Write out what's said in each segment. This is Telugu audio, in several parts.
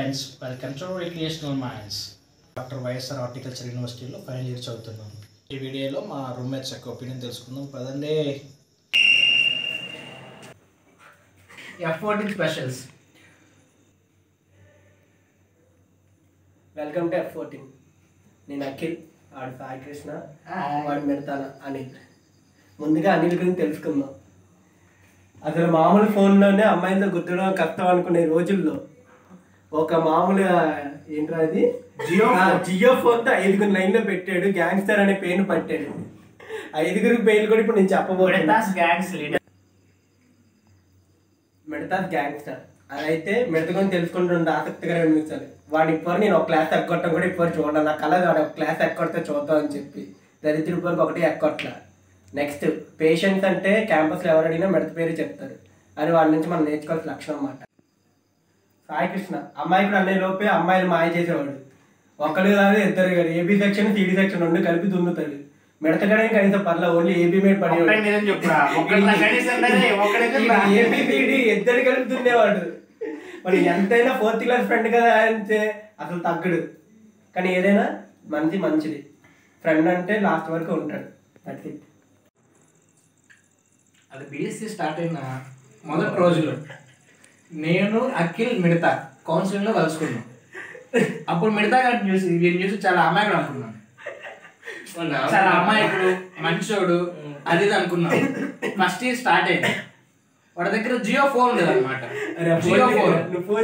friends, welcome to Recreational Minds. Dr. YSR Horticulture Universityలో ఫైనల్ ఇయర్ చదువుతున్నాను. ఈ వీడియోలో మా రూమ్మేట్స్ యొక్క ఒపీనియన్ తెలుసుకుందాం పదండి. F14 specials. Welcome to F14. నేను అఖిల్, వాడు సాయి కృష్ణ, వాడు మెడతాన అనిల్. ముందుగా అనిల్ గురించి తెలుసుకుందాం. అసలు మామూలు ఫోన్లోనే అమ్మాయితో గుర్తుడం కష్టం అనుకునే రోజుల్లో ఒక మామూలు ఏంట్రా అది జియో ఫోన్తో 5 లైన్లో పెట్టాడు. గ్యాంగ్స్టర్ అనే పేరును పట్టాడు. 5 పేర్లు కూడా ఇప్పుడు నేను చెప్పబోతున్నాను. మెడతాస్ గ్యాంగ్స్టర్ అదైతే మెడతకొని తెలుసుకుంటుండే ఆసక్తికరంగా అనిపించాలి. వాడు ఇప్పుడు నేను ఒక క్లాస్ ఎక్కొట్టడం కూడా ఇప్పుడు చూడండి. నా కళ వాడు ఒక క్లాస్ ఎక్కొడితే చూద్దాం అని చెప్పి దరిద్రుడి వరకు ఒకటి ఎక్కొట్ల. నెక్స్ట్ పేషెంట్స్ అంటే క్యాంపస్లో ఎవరు అడిగినా మెడత పేరు చెప్తారు. అది వాడి నుంచి మనం నేర్చుకోవాల్సిన లక్షణం అన్నమాట. సాయి కృష్ణ అమ్మాయి కూడా అనే లోపే అమ్మాయిలు మాయ చేసేవాడు. ఒకళ్ళు కాదు ఇద్దరు కాదు, ఏబీ సెక్షన్ సిడి సెక్షన్ 2 కలిపి దున్నుతాడు. మెడతగానే కనీసం పర్లే ఓన్లీ ఏబీ మీద పడేవాడు. ఏబిబిడి ఇద్దరు కలిపి దున్నేవాడు. మరి ఎంతైనా 4th క్లాస్ ఫ్రెండ్ కదా అంటే అసలు తగ్గడు. కానీ ఏదైనా మంచిది ఫ్రెండ్ అంటే లాస్ట్ వరకు ఉంటాడు. That's it. అది బీఎస్సీ స్టార్ట్ అయిన మొదటి రోజులు నేను అఖిల్ మిడతా కౌన్సిలింగ్లో కలుసుకున్నాను. అప్పుడు మిడతా గారిని చూసి వీరిని చూసి చాలా అమాయకుడు అనుకున్నాను. చాలా అమాయకుడు మంచోడు అది ఇది అనుకున్నాను. ఫస్ట్ ఇయర్ స్టార్ట్ అయింది. వాడి దగ్గర జియో ఫోన్ ఉండేది అనమాట. జియో ఫోన్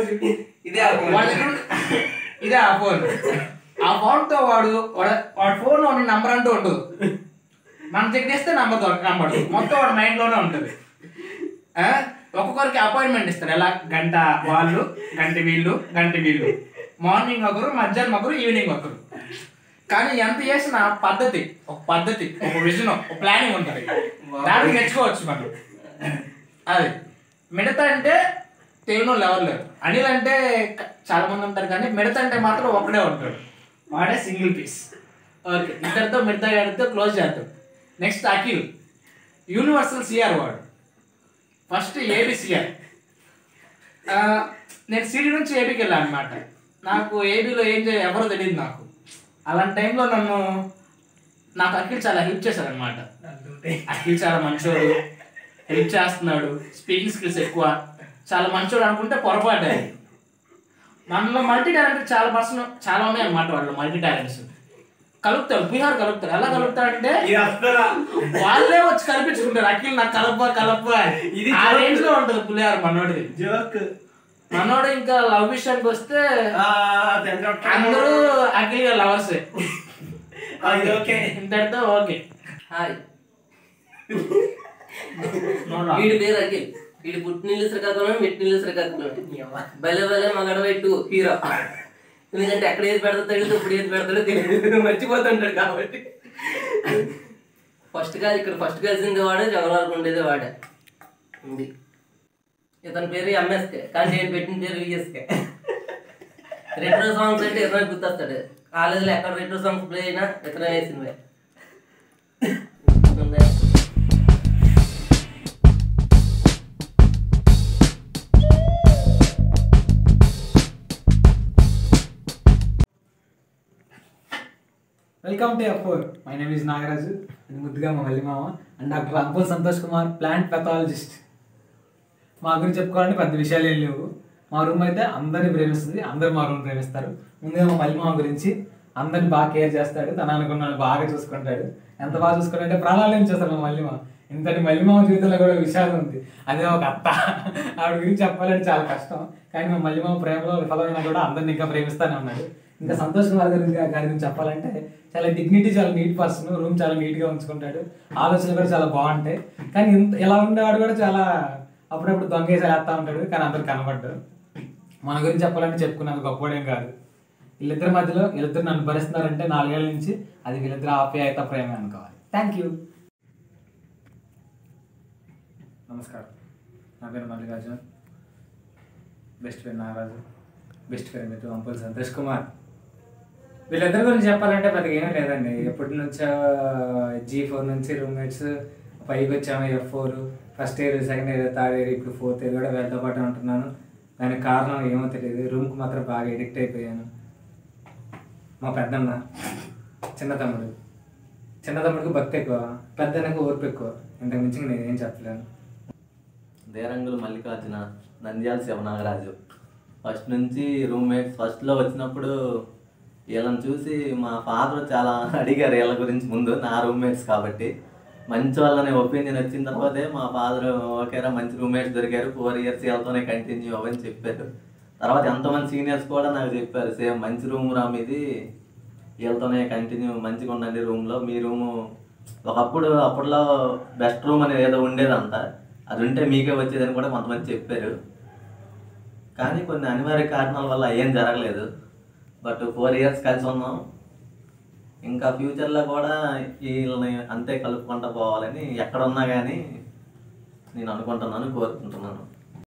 ఇదే ఆ ఫోన్. ఆ ఫోన్తో వాడి ఫోన్ నంబర్ అంటూ ఉండదు. మనం చెక్ చేస్తే నంబర్ కనబడదు. మొత్తం వాడు మైండ్లోనే ఉంటుంది. ఒక్కొక్కరికి అపాయింట్మెంట్ ఇస్తారు. ఎలా గంట వాళ్ళు, గంట వీళ్ళు, మార్నింగ్ ఒకరు, మధ్యాహ్నం ఒకరు, ఈవినింగ్ ఒకరు. కానీ ఎంత చేసిన పద్ధతి ఒక విజన్ ఒక ప్లానింగ్ ఉంటుంది. దానికి తెచ్చుకోవచ్చు మనం. అది మిడత అంటే తెలియని వాళ్ళు ఎవరు లేరు. అనిల్ అంటే చాలా మంది ఉంటారు కానీ మిడత అంటే మాత్రం ఒకడే ఉంటాడు. వాడే సింగిల్ పీస్. ఓకే, ఇద్దరితో మిడత గారితో క్లోజ్ చేద్దాం. నెక్స్ట్ అఖిల్ యూనివర్సల్ సిఆర్ వాడు. First ABCR. నేను సిడి నుంచి ఏబీకి వెళ్ళాను అనమాట. నాకు ఏబీలో ఏం చేయాలి ఎవరో తెలియదు నాకు. అలాంటి టైంలో నాకు అఖిల్ చాలా హెల్ప్ చేశాడు అనమాట. అఖిల్ చాలా మంచోడు, హెల్ప్ చేస్తున్నాడు, స్పీకింగ్ స్కిల్స్ ఎక్కువ, చాలా మంచోడు అనుకుంటే పొరపాటు. మనలో మల్టీ టాలెంట్ చాలా ఉన్నాయి అన్నమాట. వాళ్ళు మల్టీ టాలెంట్స్ కలుపుతాడు. పులిహార కలుపుతాడు. ఎలా కలుపుతాడంటే వాళ్ళే వచ్చి కల్పించుకుంటారు. అఖిల్ నాకు కలప ఇది ఆ రేంజ్ లో ఉంటుంది పులిహార మనోడిది. మనోడు ఇంకా లవ్ విషయానికి వస్తే అందరూ అఖిల్ గారు లవర్స్. ఇంతటితో ఓకే. హాయ్, వీడి పేరు అఖిల్. వీడి పుట్టినీళ్ళు శ్రీకాకుళం, మెట్టినీళ్ళు శ్రీకాకుళం. భలే మగడబెట్టు హీరో. ఎందుకంటే ఎక్కడ ఏది పెడతాడు, ఇప్పుడు ఏది పెడతాడో తెలియదు, మర్చిపోతుంటాడు. కాబట్టి ఫస్ట్ కలిసింది వాడే, జగన్వాళ్ళకు ఉండేది వాడే. ఉంది ఇతని పేరు ఎంఎస్కే, కానీ నేను పెట్టిన పేరు విఎస్కే. రెట్రో సాంగ్స్ అంటే ఇతనే గుర్తొస్తాడు. కాలేజీలో ఎక్కడ రెట్రో సాంగ్స్ ప్లే అయినా ఇతనే వేసినవే. Welcome to F4. My name is Nagaraju and ముద్దుగా మా మల్లి మామ and doctor uncle Santosh Kumar, plant pathologist. మా గురించి చెప్పుకోవాలంటే పెద్ద విషయాలు ఏం లేవు. మా రూమ్ అయితే అందరిని ప్రేమిస్తుంది, అందరు మా రూమ్ ప్రేమిస్తారు. ముందుగా మా మల్లి మామ గురించి అందరిని బాగా కేర్ చేస్తాడు, తన అనుకున్న బాగా చూసుకుంటాడు. ఎంత బాగా చూసుకుంటాడంటే ప్రాణాలు ఏం చేస్తాడు మా మల్లి మామ. ఇంతటి మల్లి మామ జీవితంలో కూడా విషయాలు ఉంది. అదే ఒక అత్త. ఆవిడ గురించి చెప్పాలంటే చాలా కష్టం. కానీ మా మల్లి మామ ప్రేమలో విఫలమైనా కూడా అందరిని ఇంకా ప్రేమిస్తానే ఉన్నాడు. ఇంకా సంతోష్ కుమార్ గారి గురించి చెప్పాలంటే చాలా డిగ్నిటీ, చాలా నీట్ పర్సన్. రూమ్ చాలా నీట్గా ఉంచుకుంటాడు. ఆలోచనలు కూడా చాలా బాగుంటాయి. కానీ ఎలా ఉండేవాడు కూడా చాలా అప్పుడప్పుడు దొంగేసి వేస్తా ఉంటాడు. కానీ అందరు కనబడ్డాడు. మన గురించి చెప్పాలంటే చెప్పుకున్నందుకు గొప్పవాడేం కాదు. వీళ్ళిద్దరి మధ్యలో వీళ్ళిద్దరు నన్ను భరిస్తున్నారంటే 4 ఏళ్ళ నుంచి అది వీళ్ళిద్దరు ఆప్యాయత ప్రేమ అనుకోవాలి. Thank you. నమస్కారం, నా పేరు Mallikarjun. Best friend Nagaraju, best friend మిత్రుడు అంకుల్ సంతోష్ కుమార్. వీళ్ళిద్దరి గురించి చెప్పాలంటే పెద్దగా ఏమీ లేదండి. ఎప్పటి నుంచో G4 నుంచి రూమ్మేట్స్, పైకి వచ్చాము F4. First year, second year, third year, ఇప్పుడు 4th ఇయర్ కూడా వీళ్ళతో పాటు ఉంటున్నాను. దానికి కారణం ఏమో తెలియదు, రూమ్కి మాత్రం బాగా ఎడిక్ట్ అయిపోయాను. మా పెద్దన్న, చిన్న తమ్ముడికి భక్తి ఎక్కువ, పెద్దన్నకు ఓర్పు ఎక్కువ. ఇంతకు మించి నేనేం చెప్పలేను. దేరంగులు మల్లికార్జున, నంద్యాల శివనాగరాజు. ఫస్ట్ నుంచి రూమ్మేట్స్. ఫస్ట్లో వచ్చినప్పుడు వీళ్ళని చూసి మా ఫాదర్ చాలా అడిగారు వీళ్ళ గురించి. ముందు నా రూమ్మేట్స్ కాబట్టి మంచి వాళ్ళని ఒపీనియన్ వచ్చిన తర్వాతే మా ఫాదర్ ఓకేరా మంచి రూమ్మేట్స్ దొరికారు, 4 years వీళ్ళతోనే కంటిన్యూ అవ్వని చెప్పారు. తర్వాత ఎంతోమంది సీనియర్స్ కూడా నాకు చెప్పారు, సేమ్ మంచి రూమ్ రా మీది, వీళ్ళతోనే కంటిన్యూ మంచిగా ఉండండి రూమ్లో. మీ రూము అప్పట్లో బెస్ట్ రూమ్ అనేది ఏదో ఉండేదంట, అది ఉంటే మీకే వచ్చేదని కూడా కొంతమంది చెప్పారు. కానీ కొన్ని అనివార్య కారణాల వల్ల ఏం జరగలేదు. బట్ 4 years కలిసి ఉన్నాం. ఇంకా ఫ్యూచర్లో కూడా వీళ్ళని అంతే కలుపుకుంటూ పోవాలని ఎక్కడున్నా కానీ నేను అనుకుంటున్నాను, కోరుకుంటున్నాను.